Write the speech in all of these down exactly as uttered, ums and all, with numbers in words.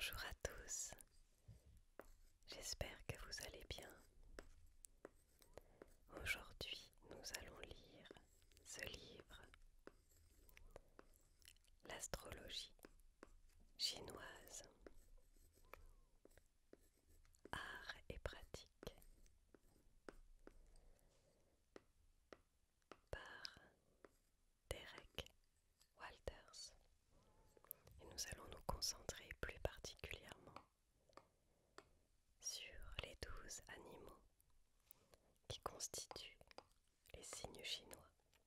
Bonjour à tous, j'espère que vous allez bien. Aujourd'hui, nous allons lire ce livre, L'astrologie chinoise, art et pratique, par Derek Walters. Et nous allons nous concentrer plus particulièrement sur les douze animaux qui constituent les signes chinois.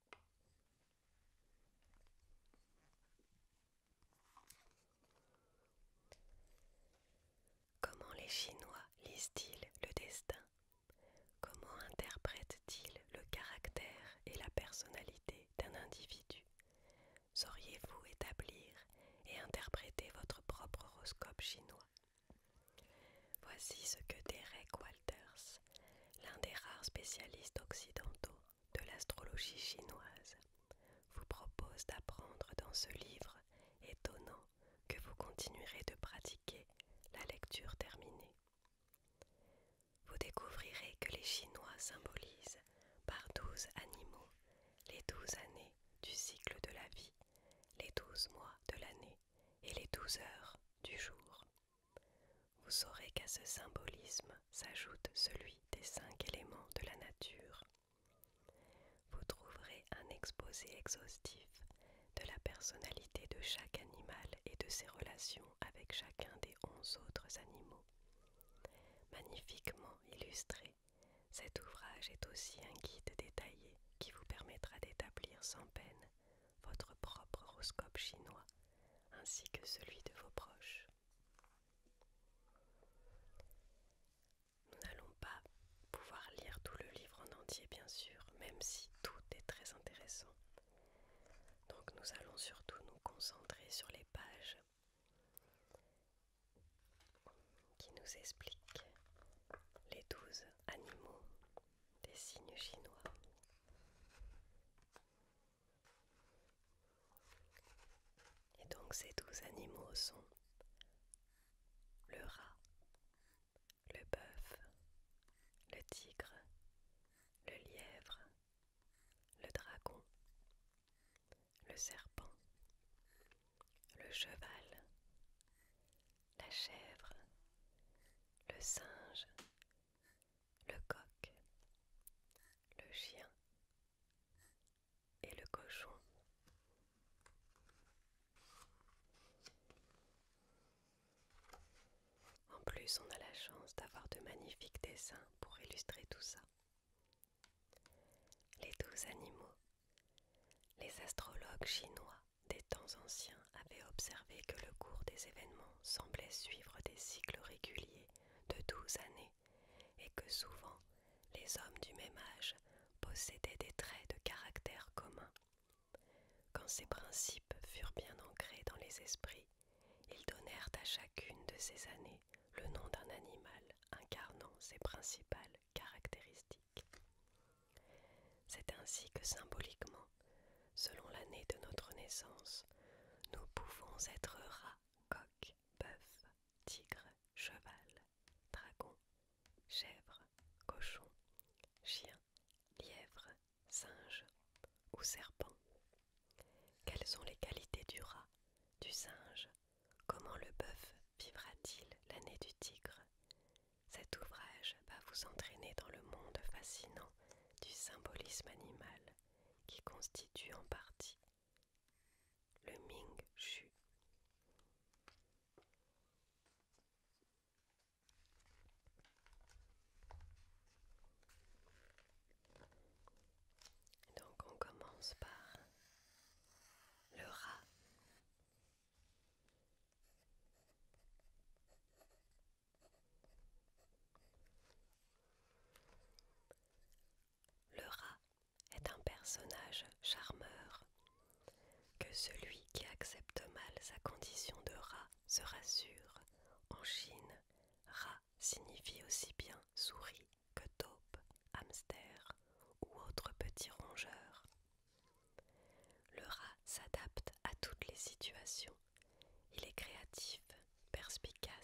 Comment les Chinois lisent-ils le destin? Comment interprètent-ils le caractère et la personnalité d'un individu? Sauriez-vous établir et interpréter votre propre horoscope chinois? Voici ce que Derek Walters, l'un des rares spécialistes occidentaux de l'astrologie chinoise, vous propose d'apprendre dans ce livre étonnant que vous continuerez de pratiquer la lecture terminée. Vous découvrirez que les Chinois symbolisent par douze animaux les douze années du cycle de la vie, les douze mois de l'année et les douze heures du jour. Vous saurez qu'à ce symbolisme s'ajoute celui des cinq éléments de la nature. Vous trouverez un exposé exhaustif de la personnalité de chaque animal et de ses relations avec chacun des onze autres animaux. Magnifiquement illustré, cet ouvrage est aussi un guide détaillé qui vous permettra d'établir sans peine votre propre horoscope chinois ainsi que celui de vos proches. Nous n'allons pas pouvoir lire tout le livre en entier bien sûr, même si tout est très intéressant. Donc nous allons surtout nous concentrer sur les pages qui nous expliquent les douze animaux des signes chinois. Et donc ces douze animaux sont le rat, le bœuf, le tigre, le lièvre, le dragon, le serpent, le cheval, la chèvre, le singe, le coq, le chien et le cochon. En plus, on a la chance d'avoir de magnifiques dessins pour illustrer tout ça. Les douze animaux. Les astrologues chinois des temps anciens avaient observé que le cours des événements semblait suivre des cycles réguliers de douze années et que souvent les hommes du même âge possédaient des traits de caractère communs. Quand ces principes furent bien ancrés dans les esprits, ils donnèrent à chacune de ces années le nom d'un animal incarnant ses principales caractéristiques. C'est ainsi que symboliquement, selon l'année de notre naissance, nous pouvons être rat, coq, bœuf, tigre, cheval, dragon, chèvre, cochon, chien, lièvre, singe ou serpent. Quelles sont les qualités du rat, du singe? Comment le bœuf vivra-t-il l'année du tigre? Cet ouvrage va vous entraîner dans le monde fascinant du symbolisme animal qui constitue en partie le Ming Shu. Donc on commence par le rat. Le rat est un personnage charmeur que celui qui accepte mal sa condition de rat se rassure. En Chine, rat signifie aussi bien souris que taupe, hamster ou autre petit rongeur. Le rat s'adapte à toutes les situations. Il est créatif, perspicace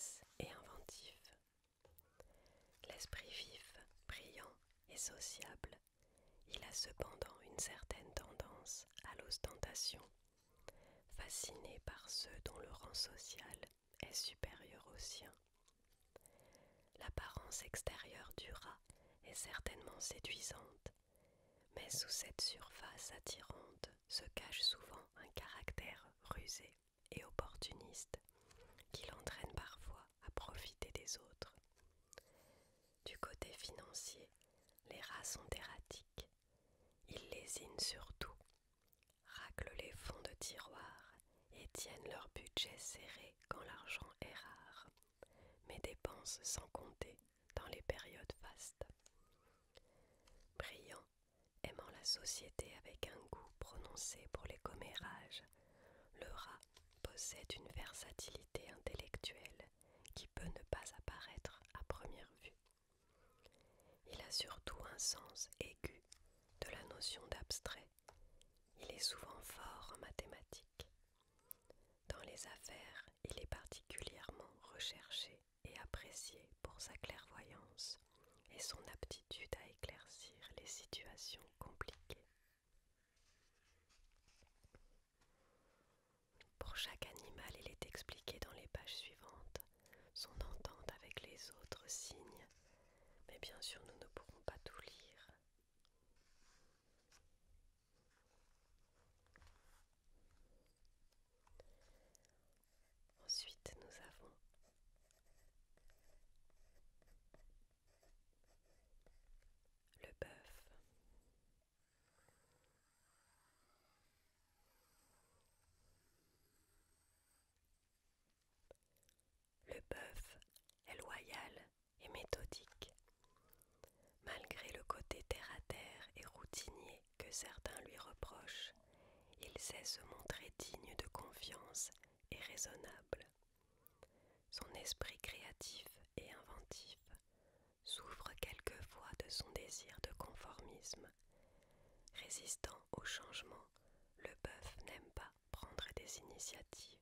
cependant une certaine tendance à l'ostentation, fasciné par ceux dont le rang social est supérieur au sien. L'apparence extérieure du rat est certainement séduisante, mais sous cette surface attirante se cache souvent un caractère rusé et opportuniste qui l'entraîne parfois à profiter des autres. Du côté financier, les rats sont erratiques. Ils lésinent sur tout, raclent les fonds de tiroir et tiennent leur budget serré quand l'argent est rare, mais dépensent sans compter dans les périodes fastes. Brillant, aimant la société avec un goût prononcé pour les commérages, le rat possède une versatilité intellectuelle qui peut ne pas apparaître à première vue. Il a surtout un sens aigu de la notion d'abstrait. Il est souvent fort en mathématiques. Dans les affaires, il est particulièrement recherché et apprécié pour sa clairvoyance et son aptitude à éclaircir les situations compliquées. Pour chaque animal, il est expliqué dans les pages suivantes son entente avec les autres signes, mais bien sûr nous ne pourrons pas tout lire. Ensuite, nous avons le bœuf. Le bœuf est loyal et méthodique. Malgré le côté terre-à-terre et routinier que certains lui reprochent, il sait se montrer digne de confiance et raisonnable. Son esprit créatif et inventif souffre quelquefois de son désir de conformisme. Résistant au changement, le bœuf n'aime pas prendre des initiatives.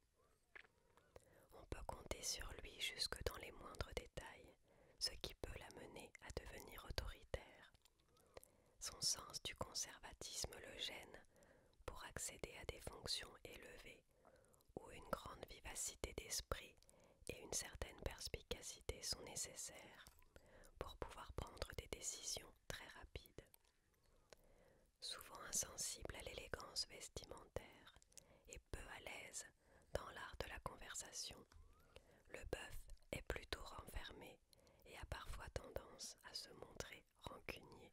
On peut compter sur lui jusque dans les moindres détails, ce qui peut l'amener à devenir autoritaire. Son sens du conservatisme le gêne pour accéder à des fonctions élevées où une grande vivacité d'esprit et une certaine perspicacité sont nécessaires pour pouvoir prendre des décisions très rapides. Souvent insensible à l'élégance vestimentaire et peu à l'aise dans l'art de la conversation, le bœuf est plutôt renfermé et a parfois tendance à se montrer rancunier.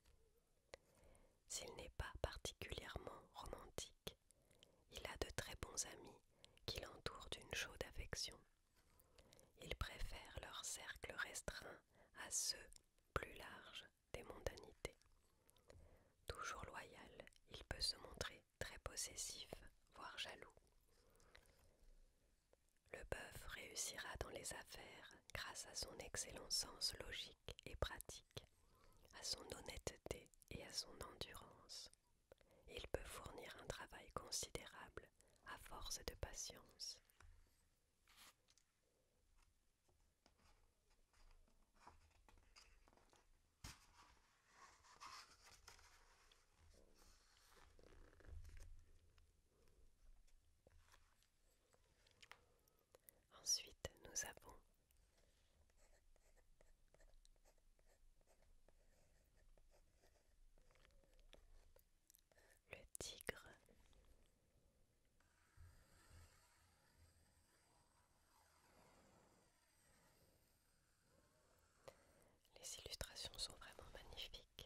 S'il n'est pas particulièrement romantique, il a de très bons amis qui l'entourent d'une chaude affection. Il préfère leur cercle restreint à ceux, plus larges, des mondanités. Toujours loyal, il peut se montrer très possessif, voire jaloux. Le bœuf réussira dans les affaires grâce à son excellent sens logique et pratique, à son honnêteté et à son endurance. Il peut fournir un travail considérable à force de patience. Ensuite, nous avons le tigre. Les illustrations sont vraiment magnifiques.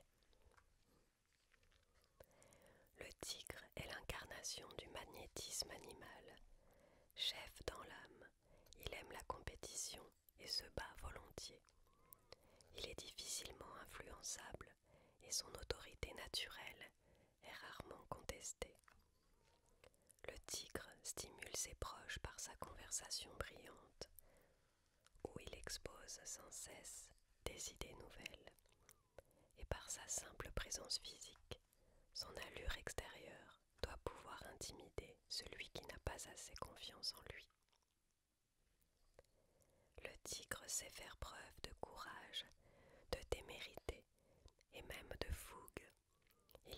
Le tigre est l'incarnation du magnétisme animal. Chef dans l'âme, il aime la compétition et se bat volontiers. Il est difficilement influençable et son autorité naturelle est rarement contestée. Le tigre stimule ses proches par sa conversation brillante, où il expose sans cesse des idées nouvelles, et par sa simple présence physique, son allure extérieure doit pouvoir intimider celui qui n'a pas assez confiance en lui. Le tigre sait faire preuve de courage, de témérité et même de fougue.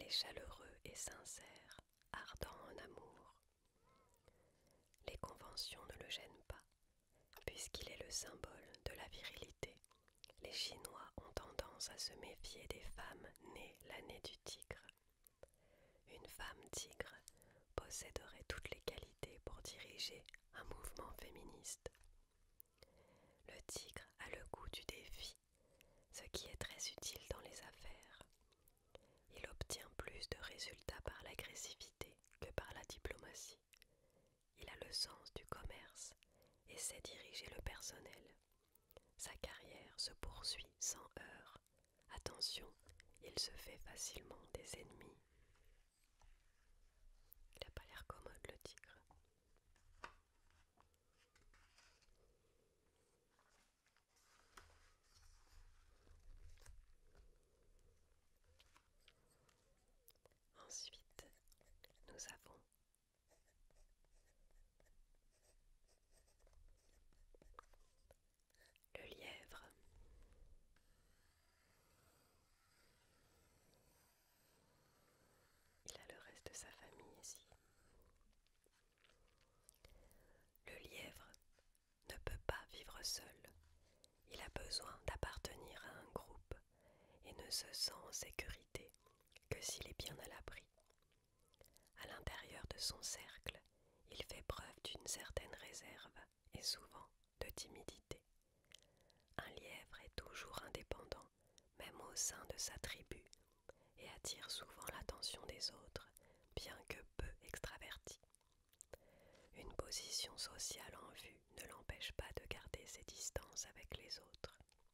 est chaleureux et sincère, ardent en amour. Les conventions ne le gênent pas, puisqu'il est le symbole de la virilité. Les Chinois ont tendance à se méfier des femmes nées l'année du tigre. Une femme tigre posséderait toutes les qualités pour diriger un mouvement féministe. Le tigre a le goût du défi, ce qui est très utile dans les affaires. Il obtient plus de résultats par l'agressivité que par la diplomatie. Il a le sens du commerce et sait diriger le personnel. Sa carrière se poursuit sans heurts. Attention, il se fait facilement des ennemis. Il n'a pas l'air commode, le tigre. Ensuite, nous avons le lièvre. Il a le reste de sa famille ici. Le lièvre ne peut pas vivre seul. Il a besoin d'appartenir à un groupe et ne se sent en sécurité que s'il est bien à l'abri. À l'intérieur de son cercle, il fait preuve d'une certaine réserve et souvent de timidité. Un lièvre est toujours indépendant, même au sein de sa tribu, et attire souvent l'attention des autres, bien que peu extraverti. Une position sociale en vue ne l'empêche pas de garder ses distances avec les autres.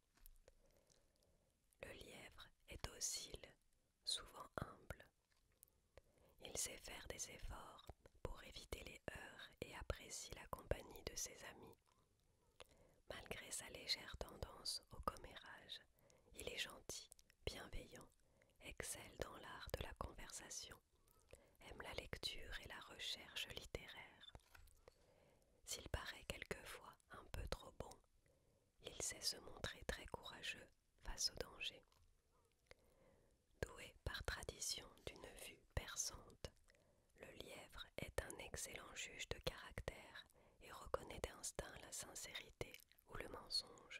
Le lièvre est docile, souvent humble. Il sait faire des efforts pour éviter les heurts et apprécie la compagnie de ses amis. Malgré sa légère tendance au commérage, il est gentil, bienveillant, excelle dans l'art de la conversation, aime la lecture et la recherche littéraire. S'il paraît quelquefois un peu trop bon, il sait se montrer très courageux face au danger. Doué par tradition d'une vue perçante, le lièvre est un excellent juge de caractère et reconnaît d'instinct la sincérité ou le mensonge.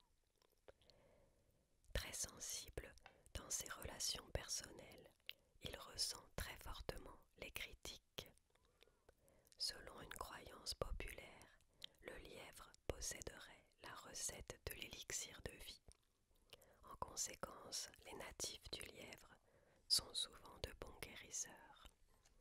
Très sensible dans ses relations personnelles, il ressent très fortement les critiques. Selon une croyance populaire, le lièvre posséderait la recette de l'élixir de vie. En conséquence, les natifs du lièvre sont souvent de bons guérisseurs.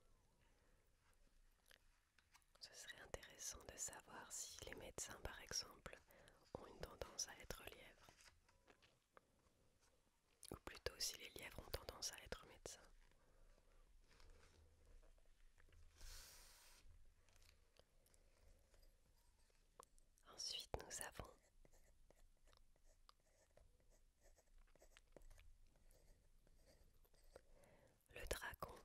Ce serait intéressant de savoir si les médecins, par exemple, ont une tendance à être lièvres. Ou plutôt si les lièvres ont tendance à être médecins. Ensuite, nous avons le dragon.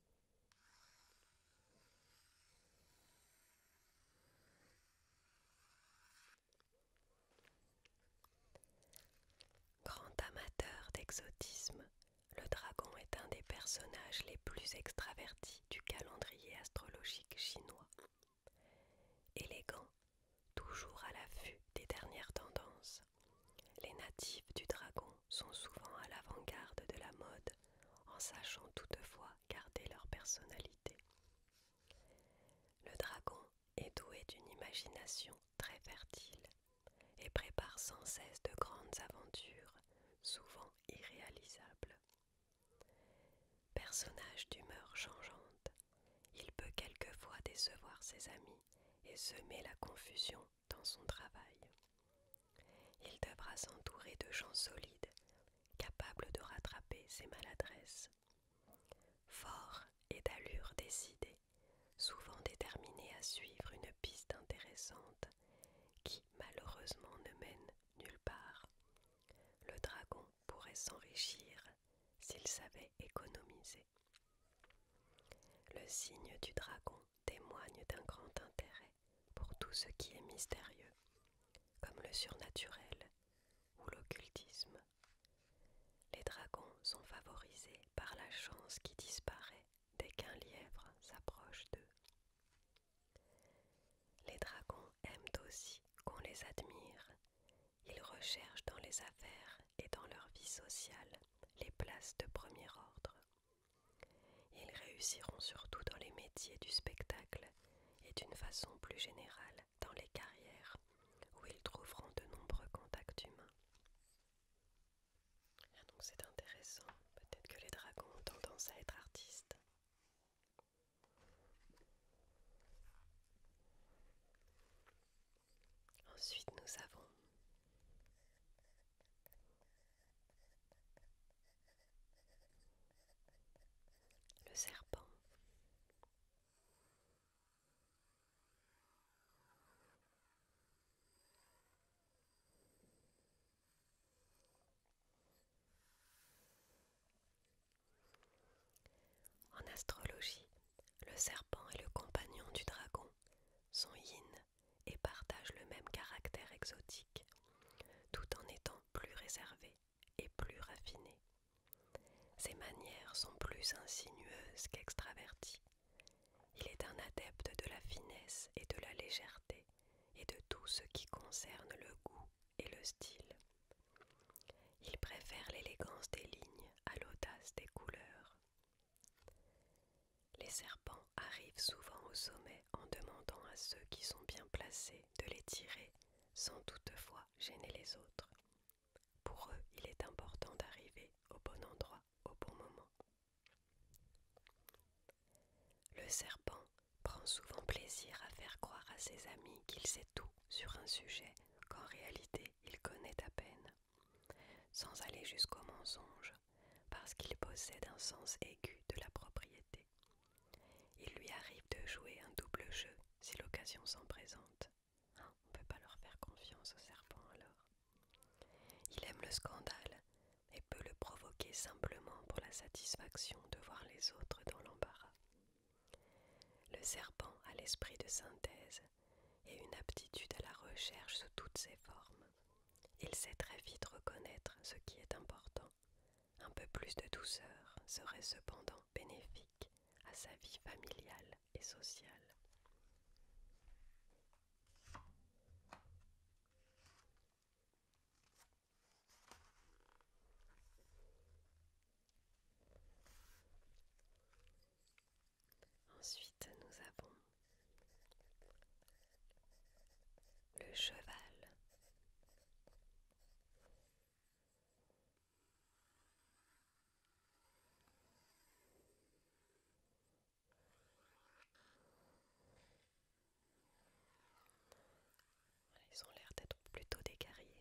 Grand amateur d'exotisme, le dragon est un des personnages les plus extravertis du calendrier astrologique chinois. Élégant, toujours à l'affût des dernières tendances, les natifs du dragon sont souvent à l'avant-garde de la mode, en sachant toutefois garder leur personnalité. Le dragon est doué d'une imagination très fertile et prépare sans cesse de grandes aventures, souvent irréalisables. Personnage d'humeur changeante, il peut quelquefois décevoir ses amis et semer la confusion dans son travail. Il devra s'entourer de gens solides, capables de rattraper ses maladresses. Fort et d'allure décidée, souvent déterminé à suivre une piste intéressante qui malheureusement ne mène nulle part, le dragon pourrait s'enrichir s'il savait économiser. Le signe du dragon témoigne d'un grand intérêt pour tout ce qui est mystérieux, comme le surnaturel ou l'occultisme. Les dragons dragons sont favorisés par la chance qui disparaît dès qu'un lièvre s'approche d'eux. Les dragons aiment aussi qu'on les admire. Ils recherchent dans les affaires et dans leur vie sociale les places de premier ordre. Ils réussiront surtout dans les métiers du spectacle et d'une façon plus générale dans les carrières où ils trouveront de nombreux contacts humains. Ah, donc c'est intéressant, peut-être que les dragons ont tendance à être artistes. Ensuite nous avons le serpent. En astrologie, le serpent et le compagnon du dragon sont yin et partagent le même caractère exotique, tout en étant plus réservés et plus raffinés. Ses manières sont plus insinueuses qu'extraverties. Il est un adepte de la finesse et de la légèreté et de tout ce qui concerne le goût et le style. Il préfère l'élégance des lignes à l'audace des couleurs. Les serpents arrivent souvent au sommet en demandant à ceux qui sont bien placés de les tirer sans toutefois gêner les autres. Pour eux, il est important d'arriver au bon endroit au bon moment. Le serpent prend souvent plaisir à faire croire à ses amis qu'il sait tout sur un sujet qu'en réalité il connaît à peine, sans aller jusqu'au mensonge, parce qu'il possède un sens aigu de la propriété. Il lui arrive de jouer un double jeu si l'occasion s'en présente. On ne peut pas leur faire confiance au serpent alors. Il aime le scandale et peut le provoquer simplement pour la satisfaction de voir les autres dans l'embarras. Le serpent a l'esprit de synthèse et une aptitude à la recherche sous toutes ses formes. Il sait très vite reconnaître ce qui est important. Un peu plus de douceur serait cependant bénéfique à sa vie familiale et sociale. Ensuite, nous avons le cheval. Ils ont l'air d'être plutôt des guerriers.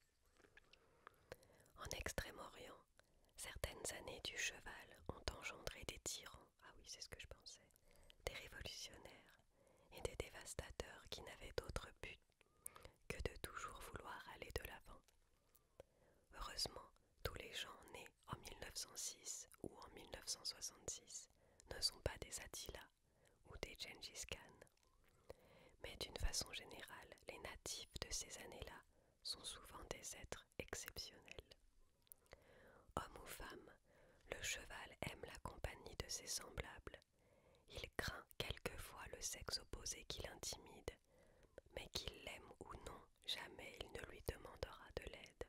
En Extrême-Orient, certaines années du cheval ont engendré des tyrans, ah oui c'est ce que je pensais, des révolutionnaires et des dévastateurs qui n'avaient d'autre but que de toujours vouloir aller de l'avant. Heureusement, tous les gens nés en mille neuf cent six ou en mille neuf cent soixante-six ne sont pas des Attila ou des Gengis Khan. Mais d'une façon générale, les natifs de ces années-là sont souvent des êtres exceptionnels. Homme ou femme, le cheval aime la compagnie de ses semblables. Il craint quelquefois le sexe opposé qui l'intimide, mais qu'il l'aime ou non, jamais il ne lui demandera de l'aide.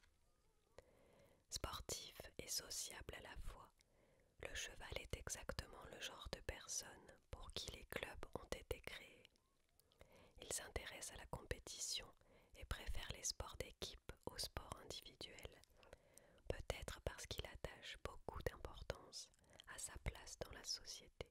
Sportif et sociable à la fois, le cheval est exactement le genre de personne pour qui les clubs ont été créés. Il s'intéresse à la compétition et préfère les sports d'équipe aux sports individuels, peut-être parce qu'il attache beaucoup d'importance à sa place dans la société.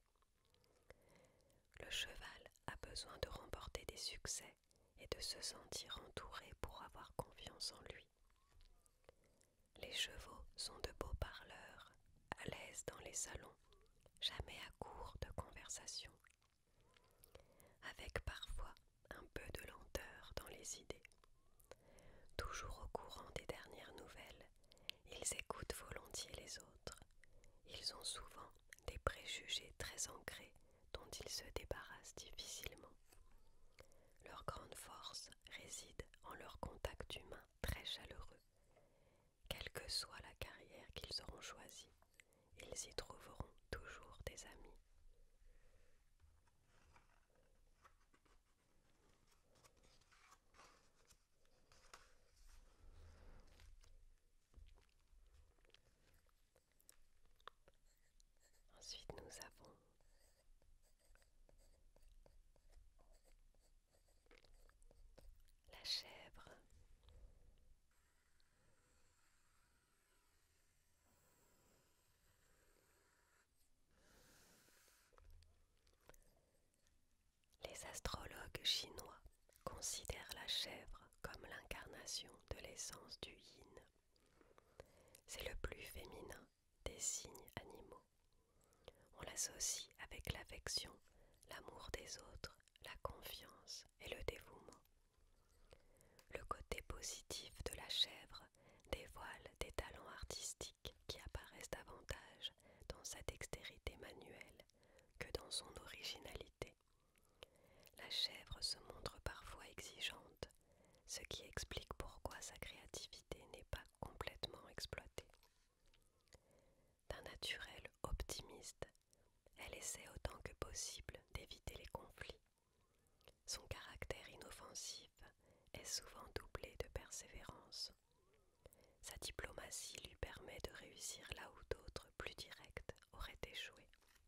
Le cheval a besoin de remporter des succès et de se sentir entouré pour avoir confiance en lui. Les chevaux sont de beaux parleurs, à l'aise dans les salons, jamais à court de conversation, avec parfois un peu de lenteur dans les idées. Toujours au courant des dernières nouvelles, ils écoutent volontiers les autres. Ils ont souvent des préjugés très ancrés dont ils se débarrassent difficilement. Leur grande force réside en leur contact humain très chaleureux. Quelle que soit la carrière qu'ils seront choisis. Ils y trouveront toujours des amis. Ensuite, nous avons la chèvre. Les astrologues chinois considèrent la chèvre comme l'incarnation de l'essence du yin. C'est le plus féminin des signes animaux. On l'associe avec l'affection, l'amour des autres, la confiance et le dévouement. Le côté positif de la chèvre dévoile des talents artistiques qui apparaissent davantage dans sa dextérité manuelle que dans son originalité. La chèvre se montre parfois exigeante, ce qui explique pourquoi sa créativité n'est pas complètement exploitée. D'un naturel optimiste, elle essaie autant que possible d'éviter les conflits. Son caractère inoffensif est souvent doublé de persévérance. Sa diplomatie lui permet de réussir là où d'autres plus directs auraient échoué.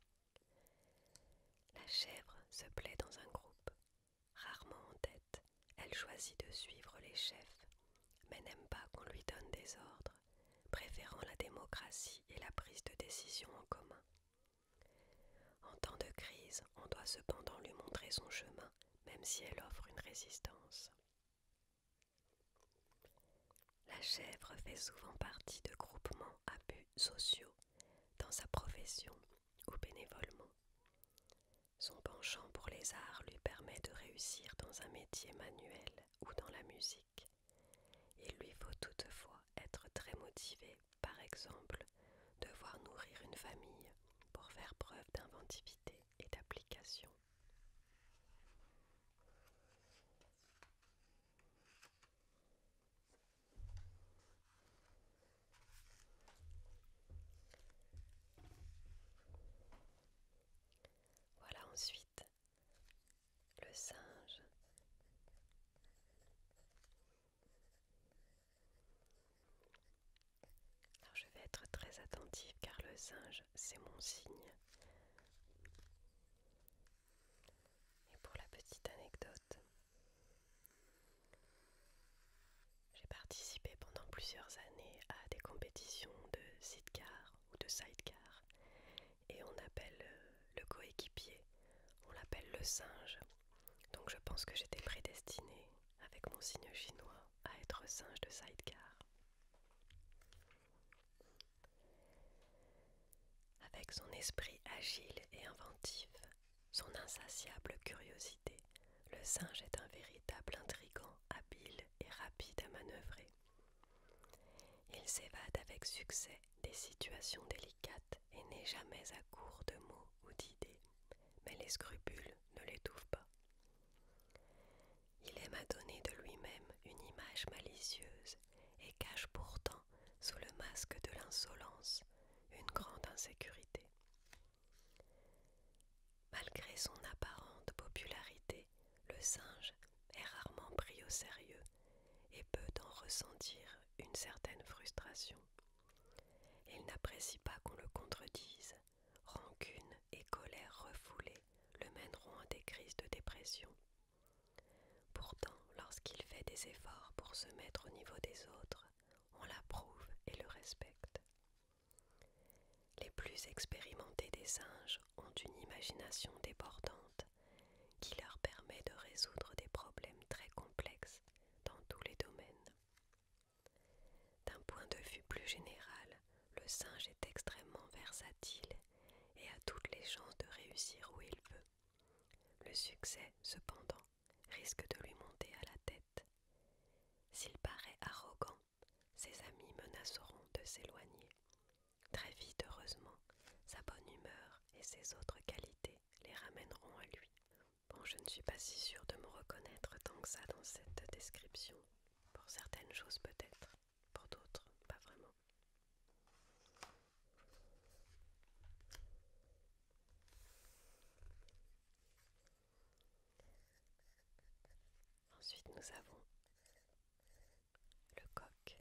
La chèvre se plaît dans un groupe. Rarement en tête, elle choisit de suivre les chefs, mais n'aime pas qu'on lui donne des ordres, préférant la démocratie et la prise de décision en commun. En temps de crise, on doit cependant lui montrer son chemin, même si elle offre une résistance. La chèvre fait souvent partie de groupements à buts sociaux, dans sa profession ou bénévolement. Son penchant pour les arts lui permet de réussir dans un métier manuel ou dans la musique. Il lui faut toutefois être très motivé, par exemple, devoir nourrir une famille pour faire preuve d'inventivité et d'application. Voilà ensuite le singe. Alors je vais être très attentive car le singe c'est mon signe. Et pour la petite anecdote, j'ai participé pendant plusieurs années à des compétitions de sidecar ou de sidecar et on appelle le coéquipier, on l'appelle le singe. Donc je pense que j'étais prédestinée avec mon signe chinois à être singe de sidecar. Avec son esprit agile et inventif, son insatiable curiosité, le singe est un véritable intrigant, habile et rapide à manœuvrer. Il s'évade avec succès des situations délicates et n'est jamais à court de mots ou d'idées, mais les scrupules ne l'étouffent pas. Il aime à donner de lui-même une image malicieuse et cache pourtant, sous le masque de l'insolence, une grande insécurité. Malgré son apparente popularité, le singe est rarement pris au sérieux et peut en ressentir une certaine frustration. Il n'apprécie pas qu'on le contredise. Rancune et colère refoulée le mèneront à des crises de dépression. Pourtant, lorsqu'il fait des efforts pour se mettre au niveau des autres, on l'approuve et le respecte. Les plus expérimentés des singes ont une imagination débordante qui leur permet de résoudre des problèmes très complexes dans tous les domaines. D'un point de vue plus général, le singe est extrêmement versatile et a toutes les chances de réussir où il veut. Le succès, cependant, risque de lui monter à la tête. S'il paraît arrogant, ses amis menaceront de s'éloigner. Très vite, heureusement, sa bonne humeur et ses autres qualités les ramèneront à lui. Bon, je ne suis pas si sûre de me reconnaître tant que ça dans cette description. Pour certaines choses peut-être, pour d'autres pas vraiment. Ensuite, nous avons le coq.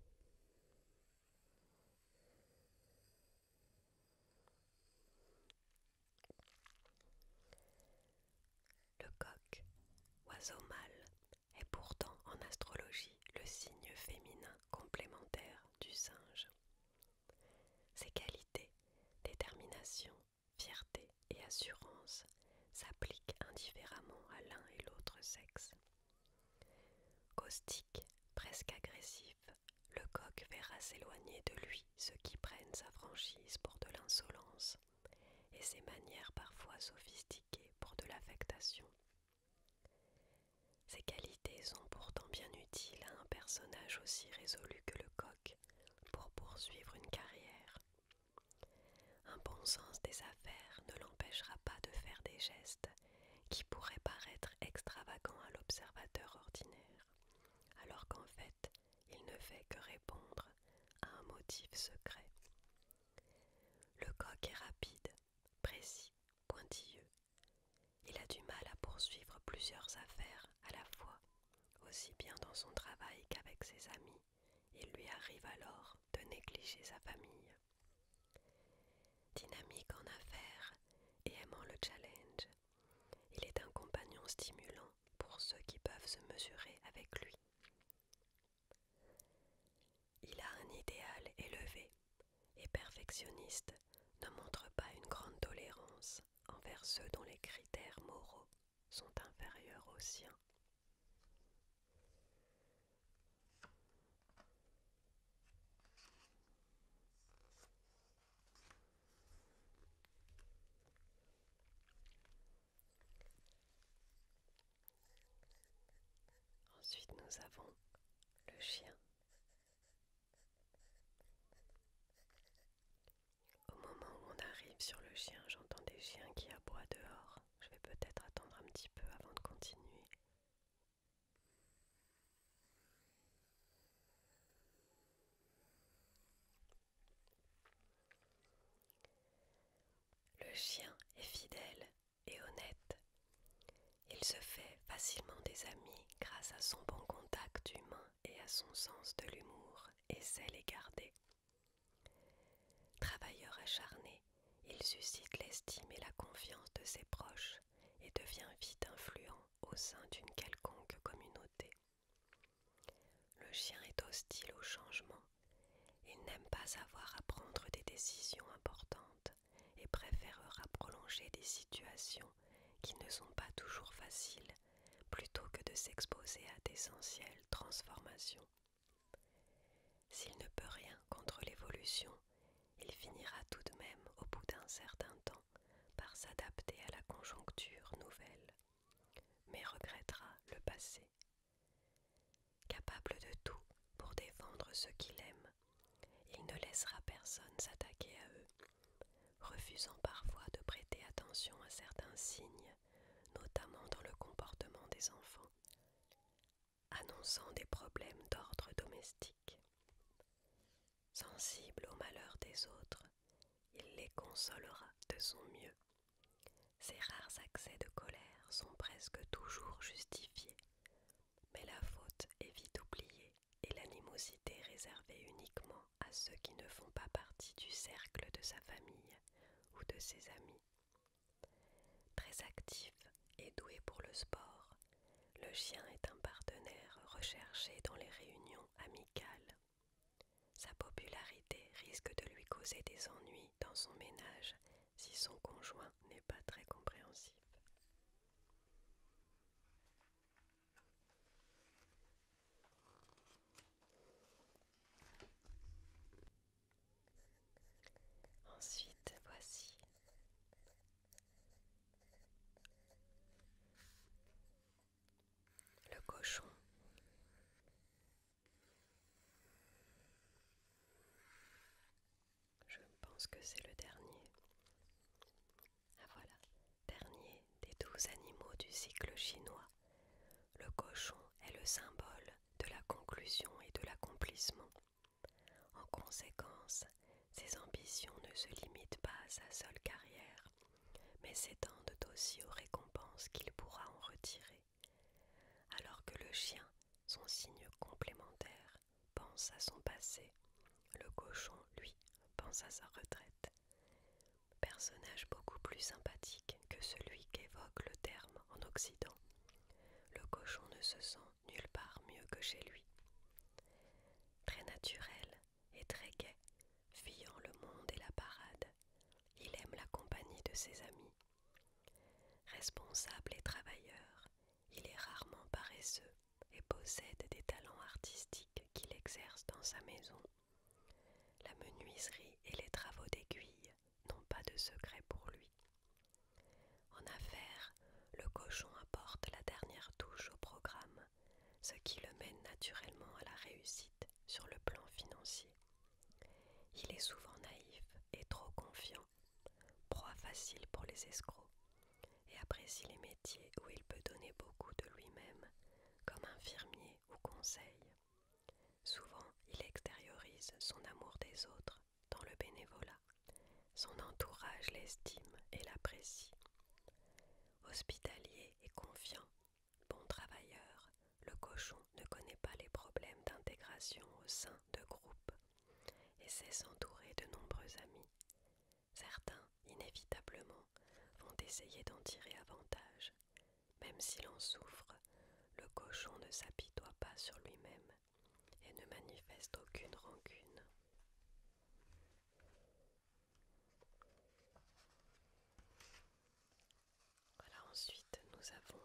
Le coq, oiseau mâle, est pourtant en astrologie le signe féminin complémentaire du singe. Ses qualités, détermination, fierté et assurance s'appliquent indifféremment à l'un et l'autre sexe. Caustique, presque agressif, le coq verra s'éloigner de lui ceux qui prennent sa franchise pour de l'insolence et ses manières parfois sophistiquées pour de l'affectation. Ces qualités sont pourtant bien utiles à un personnage aussi résolu que le coq pour poursuivre une carrière. Un bon sens des affaires ne l'empêchera pas de faire des gestes qui pourraient paraître extravagants à l'observateur ordinaire, alors qu'en fait, il ne fait que répondre à un motif secret. Le coq est rapide, précis, pointilleux. Il a du mal à poursuivre plusieurs affaires à la fois, aussi bien dans son travail qu'avec ses amis. Il lui arrive alors de négliger sa famille. Dynamique en affaires et aimant le challenge, il est un compagnon stimulant pour ceux qui peuvent se mesurer avec lui. Il a un idéal élevé et perfectionniste, ne montre pas une grande tolérance envers ceux dont les critères moraux sont inférieurs aux siens. Ensuite, nous avons le chien. Au moment où on arrive sur le chien, j'entends des chiens qui aboient dehors. Je vais peut-être attendre un petit peu avant de continuer. Le chien est fidèle et honnête. Il se fait facilement des amis grâce à son bon contact humain et à son sens de l'humour, et sait les garder. Travailleur acharné, il suscite l'estime et la confiance de ses proches et devient vite influent au sein d'une quelconque communauté. Le chien est hostile au changement. Il n'aime pas avoir à prendre des décisions importantes et préférera prolonger des situations qui ne sont pas toujours faciles plutôt que de s'exposer à d'essentielles transformations. S'il ne peut rien contre l'évolution, il finira tout de même, au bout d'un certain temps, par s'adapter à la conjoncture nouvelle, mais regrettera le passé. Capable de tout pour défendre ceux qu'il aime, il ne laissera personne s'attaquer à eux, refusant parfois de prêter attention à certains signes, notamment dans le comportement des enfants, annonçant des problèmes d'ordre domestique. Sensible au malheur des autres, il les consolera de son mieux. Ses rares accès de colère sont presque toujours justifiés, mais la faute est vite oubliée et l'animosité réservée uniquement à ceux qui ne font pas partie du cercle de sa famille ou de ses amis. Très actif et doué pour le sport, le chien est un partenaire recherché dans les réunions amicales. Sa popularité risque de lui causer des ennuis dans son ménage si son conjoint n'est pas très compréhensif. Ensuite, voici le cochon. Je pense que c'est le dernier. Ah voilà, dernier des douze animaux du cycle chinois. Le cochon est le symbole de la conclusion et de l'accomplissement. En conséquence, ses ambitions ne se limitent pas à sa seule carrière, mais s'étendent aussi aux récompenses qu'il pourra en retirer. Alors que le chien, son signe complémentaire, pense à son passé. Le cochon, lui, pense à sa retraite. Personnage beaucoup plus sympathique que celui qu'évoque le terme en Occident, le cochon ne se sent nulle part mieux que chez lui. Très naturel et très gai, fuyant le monde et la parade, il aime la compagnie de ses amis. Responsable et travailleur, il est rarement paresseux et possède des talents artistiques qu'il exerce dans sa maison. La menuiserie et les travaux d'aiguille n'ont pas de secret pour lui. En affaires, le cochon apporte la dernière touche au programme, ce qui le mène naturellement à la réussite sur le plan financier. Il est souvent naïf et trop confiant, proie facile pour les escrocs, et apprécie les métiers où il peut donner beaucoup de lui-même, comme infirmier ou conseil. Souvent, il extériorise son amour des autres dans le bénévolat. Son entourage l'estime et l'apprécie. Hospitalier et confiant, bon travailleur, le cochon ne connaît pas les problèmes d'intégration au sein de groupes et sait s'entourer de nombreux amis. Certains, inévitablement, vont essayer d'en tirer avantage. Même s'il en souffre, le cochon ne s'apitoie pas sur lui-même et ne manifeste aucune rancune. Voilà, ensuite nous avons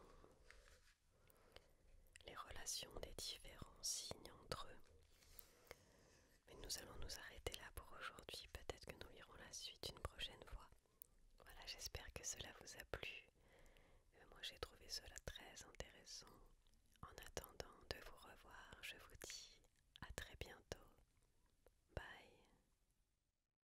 les relations des différents signes entre eux. Mais nous allons nous